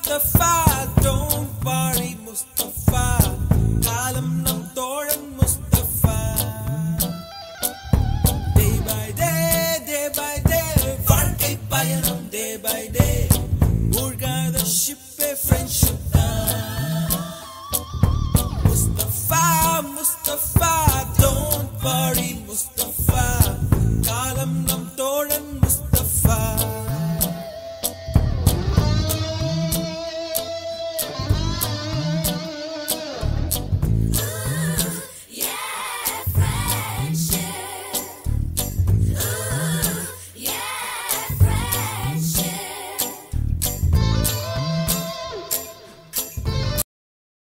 Mustafa, don't worry Mustafa, kalam nam thoran Mustafa. Day by day, வாழ்க்கை பயணம் day by day, மூழ்காத ஷிப்பே friendship தான். Mustafa, Mustafa, don't worry Mustafa.